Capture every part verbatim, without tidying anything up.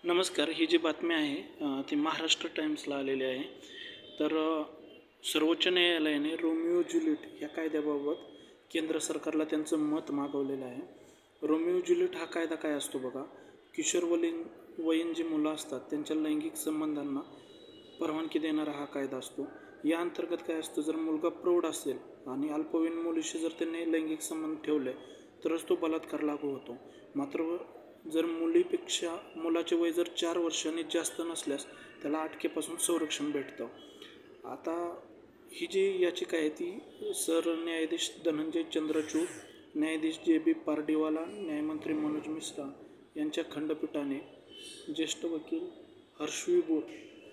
नमस्कार. ही जी बातमी आहे अ, ती महाराष्ट्र टाइम्सला आलेली आहे. तर अ, सर्वोच्च न्यायालयाने रोमिओ ज्युलियट या कायद्याबाबत केंद्र सरकारला त्यांचं मत मागवलेलं आहे. रोमिओ ज्युलियट हा कायदा काय असतो बघा, किशोरवयीन वयीन जी मुलं असतात त्यांच्या लैंगिक संबंधांना परवानगी देणारा हा कायदा असतो. या अंतर्गत काय असतं, जर मुलगा प्रौढ असेल आणि अल्पवयीन मुलीशी जर त्यांनी लैंगिक संबंध ठेवले तरच तो बलात्कार लागू होतो. मात्र जर मुलीपेक्षा मुलाचे वय जर चार वर्षांनी जास्त नसल्यास त्याला अटकेपासून संरक्षण भेटतं. आता ही जी याचिका आहे ती सरन्यायाधीश धनंजय चंद्रचूड, न्यायाधीश जे बी पारडीवाला, न्यायमंत्री मनोज मिश्रा यांच्या खंडपीठाने ज्येष्ठ वकील हर्षविबूर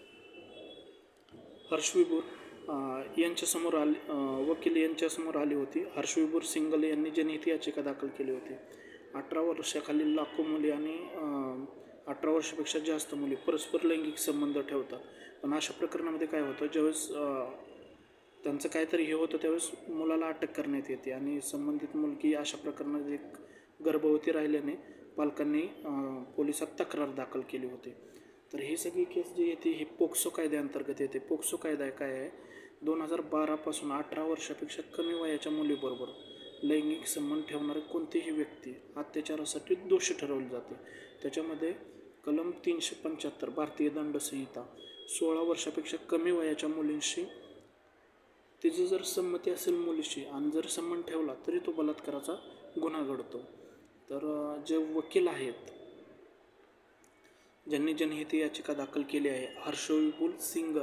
हर्षविबूर यांच्यासमोर आली वकील यांच्यासमोर आली होती. हर्षविबूर सिंगल यांनी जनहित याचिका दाखल केली होती. अठरा वर्षाखालील लाखो मुली आणि अठरा वर्षापेक्षा जास्त मुली परस्पर लैंगिक संबंध ठेवतात. पण अशा प्रकरणामध्ये काय होतं, ज्यावेळेस त्यांचं काहीतरी हे होतं त्यावेळेस मुलाला अटक करण्यात येते आणि संबंधित मुलगी अशा प्रकरणात एक गर्भवती राहिल्याने पालकांनी पोलिसात तक्रार दाखल केली होती. तर ही सगळी केस जी येते ही पोक्सो कायद्याअंतर्गत येते. पोक्सो कायदा काय आहे, दोन हजार बारापासून अठरा वर्षापेक्षा कमी वयाच्या मुलीबरोबर लैंगिक संबंध ठेवणारी कोणतीही व्यक्ती अत्याचारासाठी दोषी ठरवली जाते. त्याच्यामध्ये कलम तीनशे पंच्याहत्तर भारतीय दंड संहिता, सोळा वर्षापेक्षा कमी वयाच्या मुलींशी तिची जर संमती असेल मुलीशी आणि जर संबंध ठेवला तरी तो बलात्काराचा गुन्हा घडतो. तर जे वकील आहेत ज्यांनी जनहित याचिका दाखल केली आहे, हर्षविबूर सिंगल,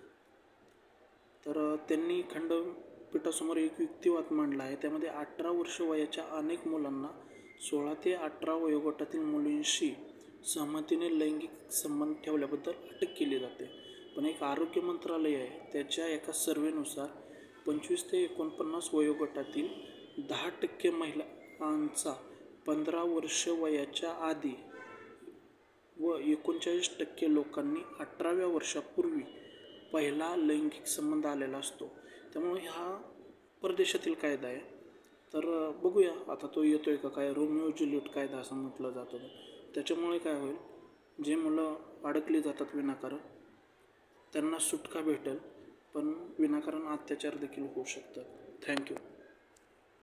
तर त्यांनी खंडपीठासमोर एक युक्तिवाद मांडला आहे. त्यामध्ये अठरा वर्ष वयाच्या अनेक मुलांना सोळा ते अठरा वयोगटातील मुलींशी सहमतीने लैंगिक संबंध ठेवल्याबद्दल अटक केली जाते. पण एक आरोग्य मंत्रालय आहे त्याच्या एका सर्वेनुसार पंचवीस ते एकोणपन्नास वयोगटातील दहा टक्के महिलांचा पंधरा वर्ष वयाच्या आधी व एकोणचाळीस टक्के लोकांनी अठराव्या वर्षापूर्वी पहिला लैंगिक संबंध आलेला असतो. त्यामुळे हा परदेशातील कायदा आहे. तर बघूया आता तो येतोय का काय. रोमिओ ज्युलियट कायदा असं म्हटलं जातं. त्याच्यामुळे काय होईल, जे मुलं अडकली जातात विनाकारण त्यांना सुटका भेटेल, पण विनाकारण अत्याचार देखील होऊ शकतात. थँक्यू.